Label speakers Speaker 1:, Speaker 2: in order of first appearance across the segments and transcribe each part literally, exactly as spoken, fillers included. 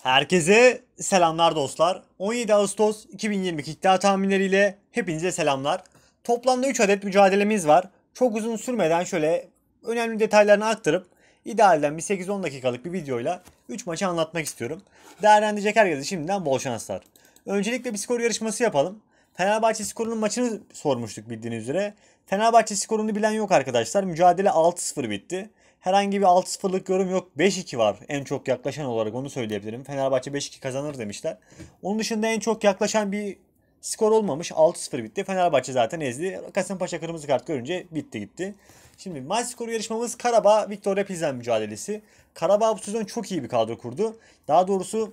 Speaker 1: Herkese selamlar dostlar. on yedi Ağustos iki bin yirmi iki iddia tahminleriyle hepinize selamlar. Toplamda üç adet mücadelemiz var. Çok uzun sürmeden şöyle önemli detaylarını aktarıp idealden bir sekiz on dakikalık bir videoyla üç maçı anlatmak istiyorum. Değerlendirecek herkese şimdiden bol şanslar. Öncelikle bir skor yarışması yapalım. Fenerbahçe skorunun maçını sormuştuk bildiğiniz üzere. Fenerbahçe skorunu bilen yok arkadaşlar. Mücadele altı sıfır bitti. Herhangi bir altı sıfırlık yorum yok. beş iki var en çok yaklaşan olarak, onu söyleyebilirim. Fenerbahçe beş iki kazanır demişler. Onun dışında en çok yaklaşan bir skor olmamış. altı sıfır bitti. Fenerbahçe zaten ezdi. Kasımpaşa kırmızı kart görünce bitti gitti. Şimdi maç skoru yarışmamız Karabağ Viktoria Pilsen mücadelesi. Karabağ bu sezon çok iyi bir kadro kurdu. Daha doğrusu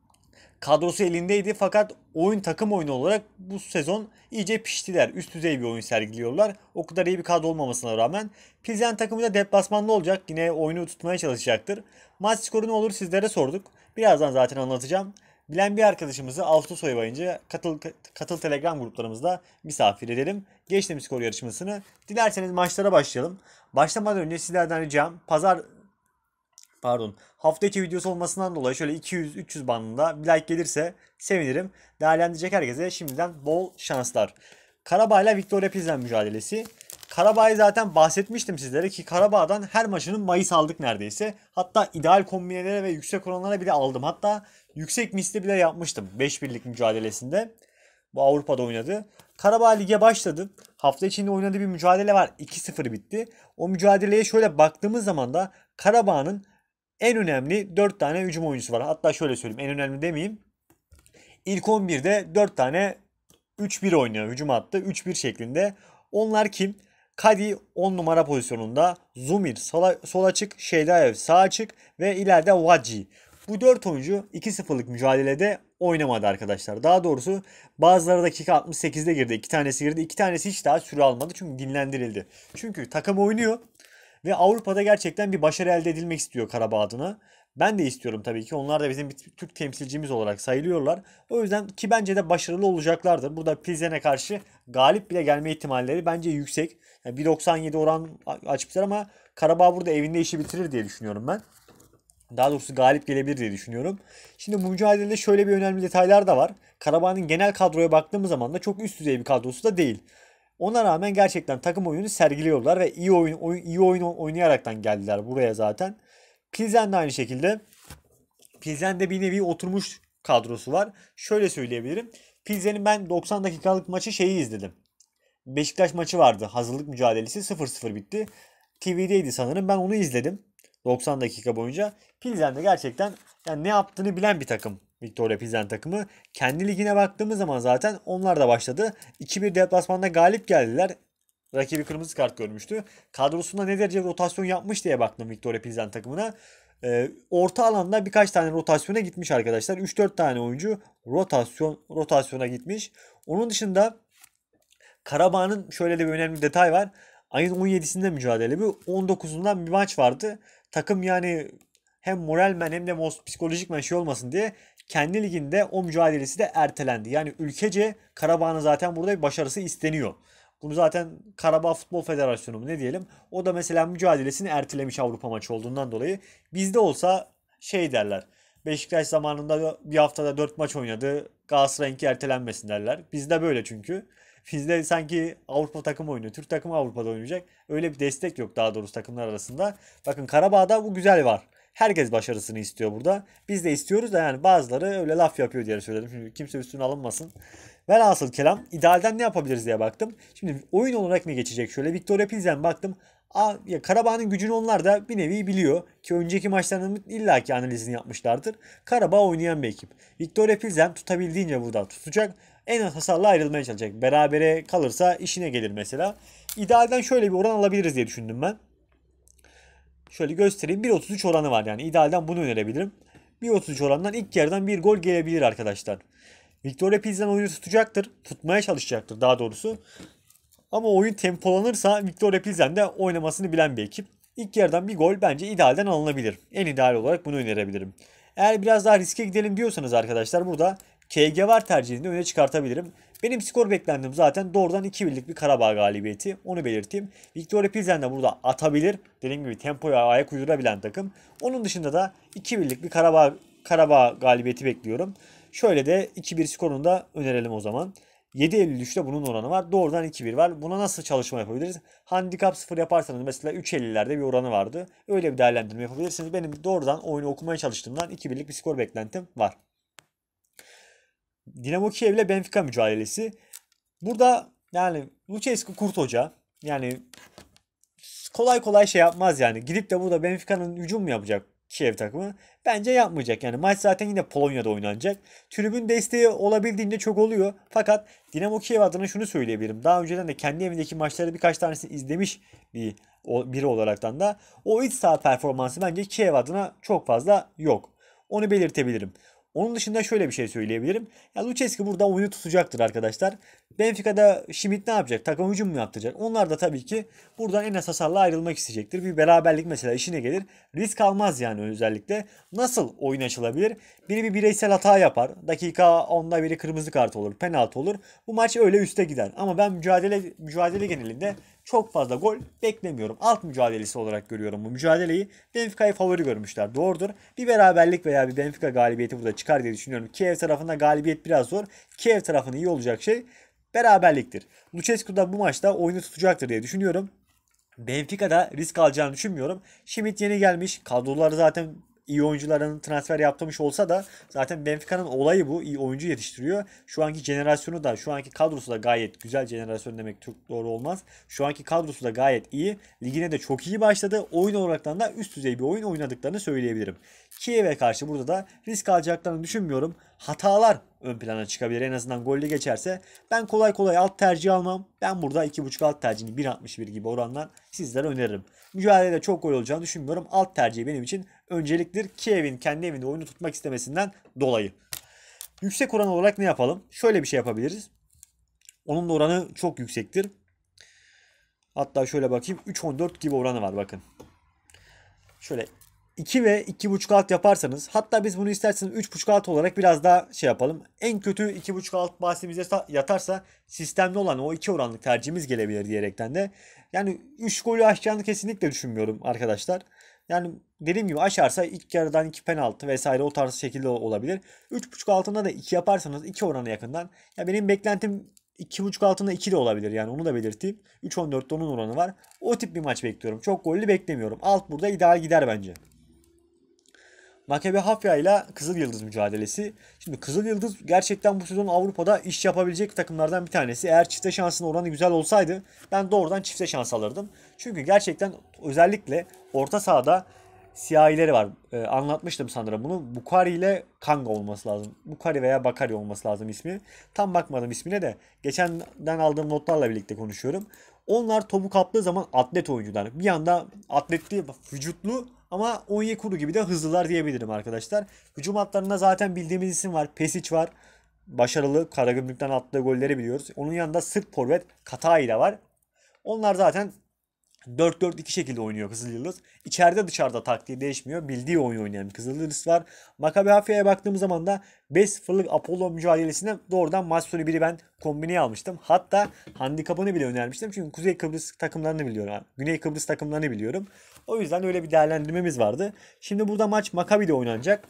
Speaker 1: kadrosu elindeydi fakat oyun takım oyunu olarak bu sezon iyice piştiler. Üst düzey bir oyun sergiliyorlar. O kadar iyi bir kadro olmamasına rağmen Pilsen takımı da deplasmanda olacak. Yine oyunu tutmaya çalışacaktır. Maç skoru ne olur sizlere sorduk. Birazdan zaten anlatacağım. Bilen bir arkadaşımızı Ağustos ayı boyunca katıl, katıl Telegram gruplarımızda misafir edelim. Geçtim skor yarışmasını. Dilerseniz maçlara başlayalım. Başlamadan önce sizlerden ricam pazar Pardon. Hafta içi videosu olmasından dolayı şöyle iki yüz üç yüz bandında bir like gelirse sevinirim. Değerlendirecek herkese şimdiden bol şanslar. Karabağ ile Viktoria Pilsen mücadelesi. Karabağ'ı zaten bahsetmiştim sizlere ki Karabağ'dan her maçının Mayıs aldık neredeyse. Hatta ideal kombinelere ve yüksek oranlara bile aldım. Hatta yüksek misli bile yapmıştım beş birlik mücadelesinde. Bu Avrupa'da oynadı. Karabağ lige başladı. Hafta içinde oynadığı bir mücadele var. iki sıfır bitti. O mücadeleye şöyle baktığımız zaman da Karabağ'ın en önemli dört tane hücum oyuncusu var. Hatta şöyle söyleyeyim, en önemli demeyeyim. İlk on birde dört tane üç bir oynuyor. Hücum hattı üç bir şeklinde. Onlar kim? Kadi on numara pozisyonunda. Zumir sola, sol açık. Şeydaev sağ açık. Ve ileride Vadji. Bu dört oyuncu iki sıfırlık mücadelede oynamadı arkadaşlar. Daha doğrusu bazıları dakika altmış sekizde girdi. iki tanesi girdi. iki tanesi hiç daha süre almadı. Çünkü dinlendirildi. Çünkü takım oynuyor. Ve Avrupa'da gerçekten bir başarı elde edilmek istiyor Karabağ adına. Ben de istiyorum tabii ki. Onlar da bizim bir Türk temsilcimiz olarak sayılıyorlar. O yüzden ki bence de başarılı olacaklardır. Burada Pilsen'e karşı galip bile gelme ihtimalleri bence yüksek. Yani bir doksan yedi oran açmışlar ama Karabağ burada evinde işi bitirir diye düşünüyorum ben. Daha doğrusu galip gelebilir diye düşünüyorum. Şimdi bu mücadelede şöyle bir önemli detaylar da var. Karabağ'ın genel kadroya baktığımız zaman da çok üst düzey bir kadrosu da değil. Ona rağmen gerçekten takım oyunu sergiliyorlar ve iyi oyun, oyun iyi oyun oynayaraktan geldiler buraya zaten. Pilsen de aynı şekilde. Pilsen'de bir nevi oturmuş kadrosu var. Şöyle söyleyebilirim. Pilsen'in ben doksan dakikalık maçı şeyi izledim. Beşiktaş maçı vardı. Hazırlık mücadelesi sıfır sıfır bitti. T V'deydi sanırım. Ben onu izledim. doksan dakika boyunca. Pilsen de gerçekten yani ne yaptığını bilen bir takım. Viktoria Pilsen takımı. Kendi ligine baktığımız zaman zaten onlar da başladı. iki bir deplasmanda galip geldiler. Rakibi kırmızı kart görmüştü. Kadrosunda ne derece rotasyon yapmış diye baktım Viktoria Pilsen takımına. Ee, orta alanda birkaç tane rotasyona gitmiş arkadaşlar. üç dört tane oyuncu rotasyon rotasyona gitmiş. Onun dışında Karabağ'ın şöyle de bir önemli detay var. Ayın on yedisinde mücadele bu. on dokuzundan bir maç vardı. Takım yani hem moralmen hem de psikolojikmen şey olmasın diye kendi liginde o mücadelesi de ertelendi. Yani ülkece Karabağ'ın zaten burada bir başarısı isteniyor. Bunu zaten Karabağ Futbol Federasyonu mu ne diyelim. O da mesela mücadelesini ertelemiş Avrupa maçı olduğundan dolayı. Bizde olsa şey derler. Beşiktaş zamanında bir haftada dört maç oynadı. Galatasaray'ınki ertelenmesin derler. Bizde böyle çünkü. Bizde sanki Avrupa takımı oynuyor. Türk takımı Avrupa'da oynayacak. Öyle bir destek yok daha doğrusu takımlar arasında. Bakın Karabağ'da bu güzel var. Herkes başarısını istiyor burada. Biz de istiyoruz da yani bazıları öyle laf yapıyor diye söyledim. Şimdi kimse üstüne alınmasın. Velhasıl kelam idealden ne yapabiliriz diye baktım. Şimdi oyun olarak ne geçecek? Şöyle Viktoria Pilsen baktım. Aa, ya Karabağ'ın gücünü onlar da bir nevi biliyor. Ki önceki maçlarının illaki analizini yapmışlardır. Karabağ oynayan bir ekip. Viktoria Pilsen tutabildiğince burada tutacak. En az hasarla ayrılmaya çalışacak. Berabere kalırsa işine gelir mesela. İdealden şöyle bir oran alabiliriz diye düşündüm ben. Şöyle göstereyim. bir otuz üç oranı var yani. İdealden bunu önerebilirim. bir otuz üç orandan ilk yarıdan bir gol gelebilir arkadaşlar. Victoria Pilsen oyunu tutacaktır. Tutmaya çalışacaktır daha doğrusu. Ama oyun tempolanırsa Victoria Pilsen de oynamasını bilen bir ekip. İlk yarıdan bir gol bence idealden alınabilir. En ideal olarak bunu önerebilirim. Eğer biraz daha riske gidelim diyorsanız arkadaşlar burada K G var tercihini öne çıkartabilirim. Benim skor beklendim zaten doğrudan iki birlik bir Karabağ galibiyeti. Onu belirteyim. Victoria Pilsen de burada atabilir. Dediğim gibi tempoya ayak uydurabilen takım. Onun dışında da iki birlik bir Karabağ Karabağ galibiyeti bekliyorum. Şöyle de iki bir skorunu da önerelim o zaman. yedi elli üçte bunun oranı var. Doğrudan iki bir var. Buna nasıl çalışma yapabiliriz? Handikap sıfır yaparsanız mesela üç ellilerde bir oranı vardı. Öyle bir değerlendirme yapabilirsiniz. Benim doğrudan oyunu okumaya çalıştığımdan iki birlik bir skor beklentim var. Dinamo Kiev ile Benfica mücadelesi. Burada yani Lucescu kurt hoca. Yani kolay kolay şey yapmaz yani. Gidip de burada Benfica'nın hücum mu yapacak Kiev takımı? Bence yapmayacak. Yani maç zaten yine Polonya'da oynanacak. Tribün desteği olabildiğince çok oluyor. Fakat Dinamo Kiev adına şunu söyleyebilirim. Daha önceden de kendi evindeki maçları birkaç tanesini izlemiş bir biri olaraktan da o iç saha performansı bence Kiev adına çok fazla yok. Onu belirtebilirim. Onun dışında şöyle bir şey söyleyebilirim. Ya Lucescu burada oyunu tutacaktır arkadaşlar. Benfica'da Schmidt ne yapacak? Takım hücum mu yaptıracak? Onlar da tabii ki buradan en az hasarla ayrılmak isteyecektir. Bir beraberlik mesela işine gelir. Risk almaz yani özellikle. Nasıl oyun açılabilir? Biri bir bireysel hata yapar. Dakika onda biri kırmızı kart olur. Penaltı olur. Bu maç öyle üste gider. Ama ben mücadele mücadele genelinde çok fazla gol beklemiyorum. Alt mücadelesi olarak görüyorum bu mücadeleyi. Benfica'yı favori görmüşler. Doğrudur. Bir beraberlik veya bir Benfica galibiyeti burada çıkar diye düşünüyorum. Kiev tarafında galibiyet biraz zor. Kiev tarafında iyi olacak şey beraberliktir. Lucescu da bu maçta oyunu tutacaktır diye düşünüyorum. Benfica'da risk alacağını düşünmüyorum. Schmidt yeni gelmiş. Kadroları zaten iyi oyuncuların transfer yaptırmış olsa da zaten Benfica'nın olayı bu. İyi oyuncu yetiştiriyor. Şu anki jenerasyonu da şu anki kadrosu da gayet güzel. Jenerasyon demek çok doğru olmaz. Şu anki kadrosu da gayet iyi. Ligine de çok iyi başladı. Oyun olaraktan da üst düzey bir oyun oynadıklarını söyleyebilirim. Kiev'e karşı burada da risk alacaklarını düşünmüyorum. Hatalar ön plana çıkabilir. En azından golle geçerse. Ben kolay kolay alt tercih almam. Ben burada iki buçuk alt tercihini bir altmış bir gibi orandan sizlere öneririm. Mücadelede çok gol olacağını düşünmüyorum. Alt tercih benim için önceliktir. Kiev'in kendi evinde oyunu tutmak istemesinden dolayı. Yüksek oran olarak ne yapalım? Şöyle bir şey yapabiliriz. Onun da oranı çok yüksektir. Hatta şöyle bakayım. üç on dört gibi oranı var bakın. Şöyle iki ve iki buçuk alt yaparsanız, hatta biz bunu isterseniz üç buçuk alt olarak biraz daha şey yapalım. En kötü iki buçuk alt bahsimize yatarsa sistemli olan o iki oranlık tercihimiz gelebilir diyerekten de. Yani üç golü aşacağını kesinlikle düşünmüyorum arkadaşlar. Yani dediğim gibi aşarsa ilk yarıdan iki penaltı vesaire o tarz şekilde olabilir. üç buçuk altında da iki yaparsanız iki orana yakından. Ya benim beklentim iki buçuk altında iki de olabilir yani onu da belirteyim. üç on dörtte onun oranı var. O tip bir maç bekliyorum. Çok gollü beklemiyorum. Alt burada ideal gider bence. Maccabi Haifa ile Kızıl Yıldız mücadelesi. Şimdi Kızıl Yıldız gerçekten bu sezon Avrupa'da iş yapabilecek takımlardan bir tanesi. Eğer çifte şansın oranı güzel olsaydı ben doğrudan çifte şans alırdım. Çünkü gerçekten özellikle orta sahada siyahileri var. Ee, anlatmıştım sanırım bunu. Bukari ile Kanga olması lazım. Bukari veya Bakari olması lazım ismi. Tam bakmadım ismine de. Geçenden aldığım notlarla birlikte konuşuyorum. Onlar topu kaptığı zaman atlet oyuncular. Bir yanda atletli, vücutlu ama Onyekuru gibi de hızlılar diyebilirim arkadaşlar. Hücum hatlarında zaten bildiğimiz isim var. Pesic var. Başarılı. Karagümrük'ten attığı golleri biliyoruz. Onun yanında Sırp forvet Katai ile var. Onlar zaten dört dört iki şekilde oynuyor Kızıl Yıldız. İçeride dışarıda taktiği değişmiyor. Bildiği oyun oynayan bir Kızıl Yıldız var. Maccabi Haifa'ya baktığımız zaman da beş sıfırlık Apollo mücadelesine doğrudan maç sonu biri ben kombineye almıştım. Hatta handikapını bile önermiştim. Çünkü Kuzey Kıbrıs takımlarını biliyorum. Güney Kıbrıs takımlarını biliyorum. O yüzden öyle bir değerlendirmemiz vardı. Şimdi burada maç Maccabi'de oynanacak.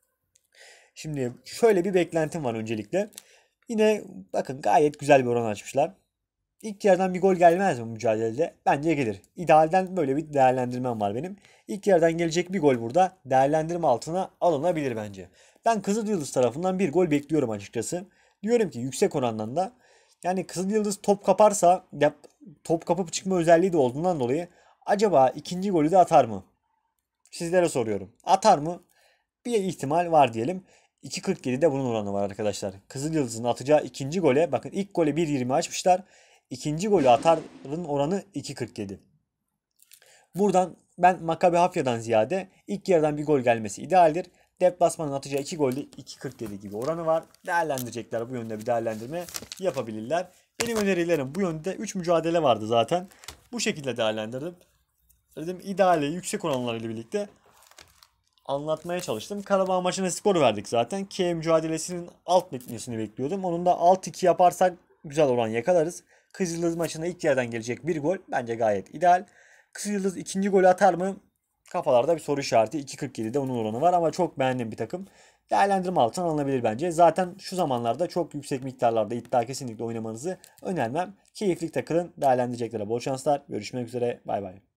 Speaker 1: Şimdi şöyle bir beklentim var öncelikle. Yine bakın gayet güzel bir oran açmışlar. İlk yarıdan bir gol gelmez mi bu mücadelede? Bence gelir. İdealden böyle bir değerlendirmem var benim. İlk yarıdan gelecek bir gol burada değerlendirme altına alınabilir bence. Ben Kızıl Yıldız tarafından bir gol bekliyorum açıkçası. Diyorum ki yüksek orandan da yani Kızıl Yıldız top kaparsa yap, top kapıp çıkma özelliği de olduğundan dolayı acaba ikinci golü de atar mı? Sizlere soruyorum. Atar mı? Bir ihtimal var diyelim. iki kırk yedide bunun oranı var arkadaşlar. Kızıl Yıldız'ın atacağı ikinci gole bakın ilk gole bir yirmi açmışlar. İkinci golü atarın oranı iki kırk yedi. Buradan ben Maccabi Haifa'dan ziyade ilk yarıdan bir gol gelmesi idealdir. Deplasmanın atacağı iki golde iki kırk yedi gibi oranı var. Değerlendirecekler bu yönde bir değerlendirme yapabilirler. Benim önerilerim bu yönde. üç mücadele vardı zaten. Bu şekilde değerlendirdim. Dedim ideali yüksek oranlarıyla birlikte anlatmaya çalıştım. Karabağ maçına skor verdik zaten. Kiev mücadelesinin alt bitmesini bekliyordum. Onun da alt iki yaparsak güzel oran yakalarız. Kızılyıldız maçında ilk yerden gelecek bir gol bence gayet ideal. Kızılyıldız ikinci golü atar mı? Kafalarda bir soru işareti. iki kırk yedide onun oranı var ama çok beğendiğim bir takım. Değerlendirme altına alınabilir bence. Zaten şu zamanlarda çok yüksek miktarlarda iddia kesinlikle oynamanızı önermem. Keyifli takılın. Değerlendireceklere bol şanslar. Görüşmek üzere. Bay bay.